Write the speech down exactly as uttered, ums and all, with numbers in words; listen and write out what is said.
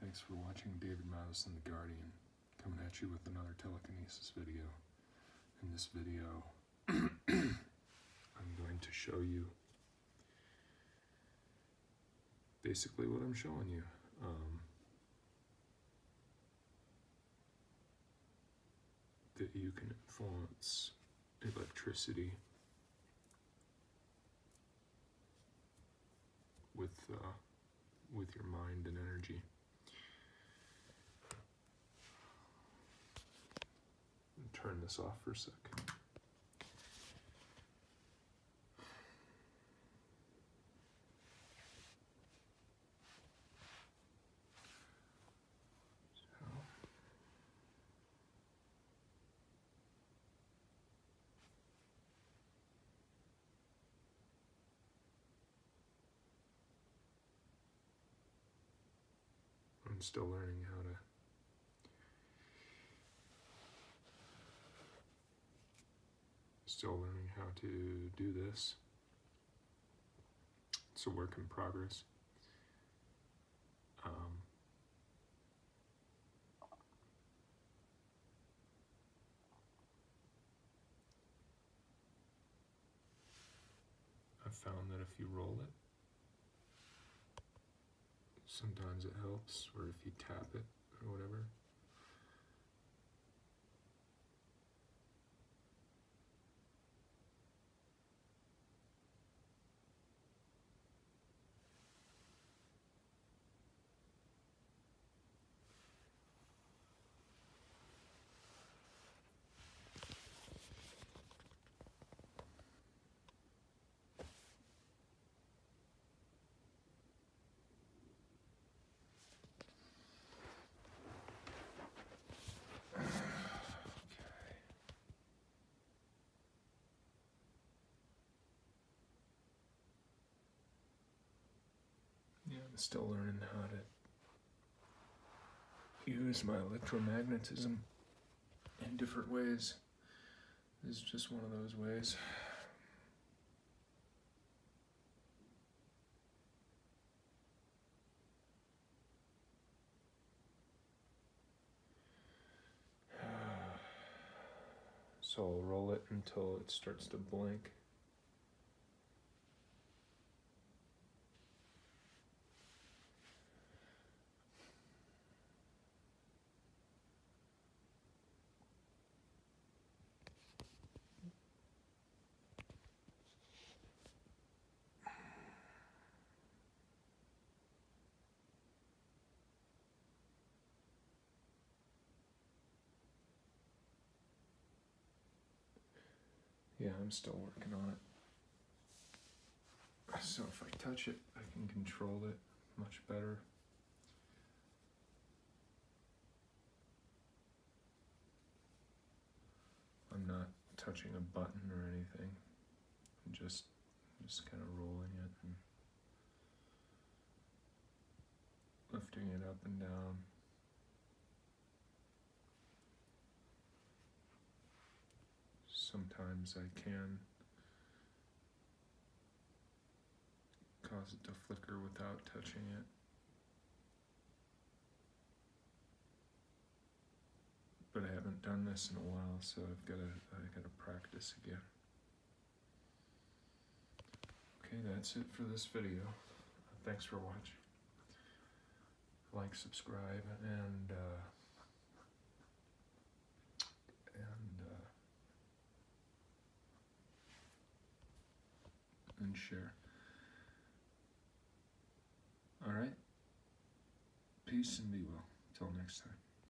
Thanks for watching David Mouse and the Guardian, coming at you with another telekinesis video. In this video, I'm going to show you basically what I'm showing you. Um, that you can influence electricity with uh, with your mind and energy. Turn this off for a sec. So. I'm still learning how to Still learning how to do this. It's a work in progress. Um, I've found that if you roll it, sometimes it helps, or if you tap it or whatever. Yeah, I'm still learning how to use my electromagnetism in different ways. This is just one of those ways. So I'll roll it until it starts to blink. Yeah, I'm still working on it. So if I touch it, I can control it much better. I'm not touching a button or anything. I'm just, just kind of rolling it and lifting it up and down. Sometimes I can cause it to flicker without touching it. But I haven't done this in a while, so I've got to I got to practice again. Okay, that's it for this video. Thanks for watching. Like, subscribe, and uh, and uh, and share. All right. Peace and be well. Till next time.